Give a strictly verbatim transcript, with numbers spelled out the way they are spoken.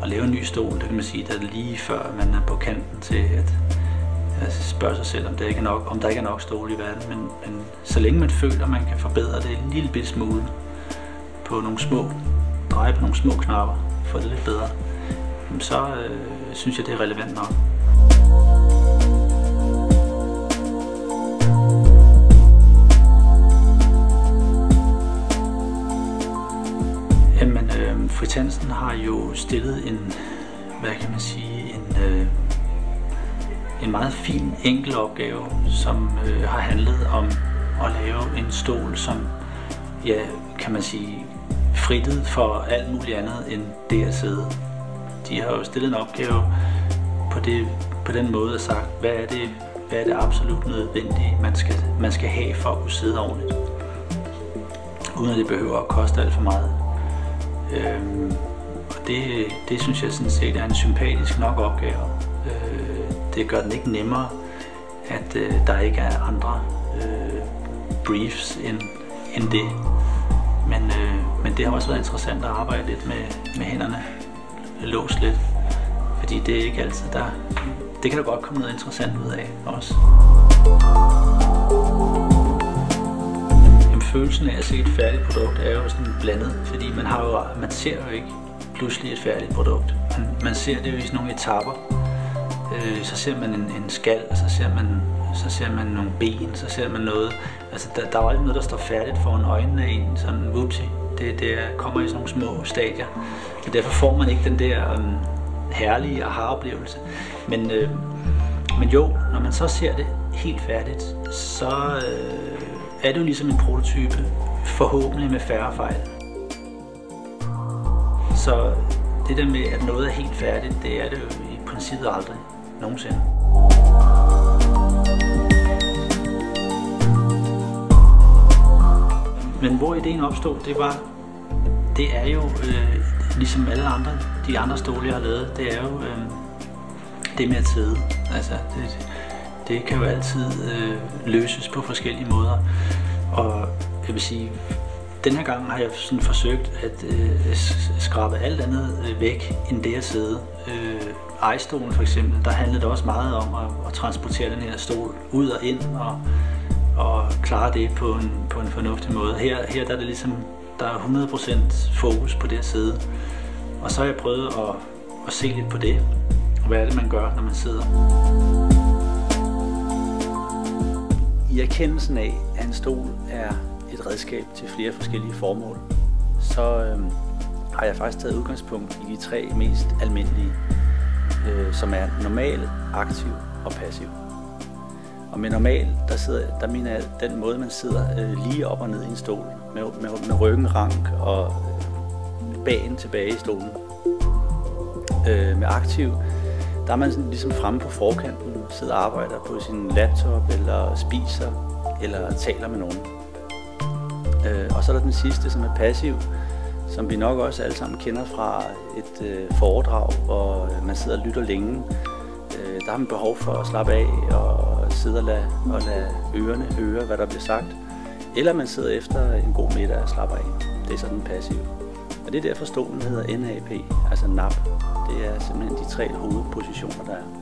at lave en ny stol, det kan man sige, der er lige før man er på kanten til at, at spørge sig selv, om der ikke er nok, om der ikke er nok stole i verden. Men, men så længe man føler, at man kan forbedre det en lille bit smule på nogle små, dreje på nogle små knapper, få det lidt bedre, så øh, synes jeg, det er relevant nok. Jamen, øh, Frits Hansen har jo stillet en, hvad kan man sige, en, øh, en meget fin, enkel opgave, som øh, har handlet om at lave en stol, som, ja, kan man sige, frittet for alt muligt andet end det at sidde. De har jo stillet en opgave på, det, på den måde og sagt, hvad er det, hvad er det absolut nødvendige, man skal, man skal have for at kunne sidde ordentligt, uden at det behøver at koste alt for meget. Øhm, og det, det synes jeg sådan set er en sympatisk nok opgave. Øh, det gør den ikke nemmere, at øh, der ikke er andre øh, briefs end, end det. Men, øh, men det har også været interessant at arbejde lidt med, med hænderne, låst lidt, fordi det er ikke altid der. Det kan der godt komme noget interessant ud af også. Jamen, følelsen af at se et færdigt produkt er jo sådan blandet, fordi man, har jo, man ser jo ikke pludselig et færdigt produkt. Man, man ser det jo i sådan nogle etapper. Øh, så ser man en, en skal, og så ser man, så ser man nogle ben, så ser man noget. Altså, der, der er jo aldrig noget, der står færdigt foran øjnene af en, sådan whoopsie. Det, det kommer i sådan nogle små stadier. Så derfor får man ikke den der um, herlige aha-oplevelse. Men, øh, men jo, når man så ser det helt færdigt, så øh, er det jo ligesom en prototype, forhåbentlig med færre fejl. Så det der med, at noget er helt færdigt, det er det jo i princippet aldrig nogensinde. Men hvor ideen opstod, det var, det er jo øh, ligesom alle andre, de andre stole, jeg har lavet, det er jo øh, det med at sidde. Altså, det, det kan jo altid øh, løses på forskellige måder. Og jeg vil sige, den her gang har jeg sådan forsøgt at øh, skrabe alt andet øh, væk end det at sidde. Øh, Ejstolen for eksempel, der handlede det også meget om at, at transportere den her stol ud og ind og, og klare det på en, på en fornuftig måde. Her, her der er det ligesom, der er hundrede procent fokus på det at sidde. Og så har jeg prøvet at, at se lidt på det. Hvad er det, man gør, når man sidder? I erkendelsen af, at en stol er et redskab til flere forskellige formål, så øh, har jeg faktisk taget udgangspunkt i de tre mest almindelige, øh, som er normal, aktiv og passiv. Og med normal, der, sidder, der mener jeg den måde, man sidder øh, lige op og ned i en stol, med, med, med ryggen rank og bagen tilbage i stolen. Øh, med aktiv, der er man sådan ligesom fremme på forkanten, sidder og arbejder på sin laptop, eller spiser, eller taler med nogen. Øh, og så er der den sidste, som er passiv, som vi nok også alle sammen kender fra et øh, foredrag, hvor man sidder og lytter længe. Øh, der har man behov for at slappe af og sidde og lade, og lade ørerne høre, hvad der bliver sagt. Eller man sidder efter en god middag og slapper af. Det er så den passive. Og det er derfor stolen hedder N A P, altså nap. Det er simpelthen de tre hovedpositioner, der er.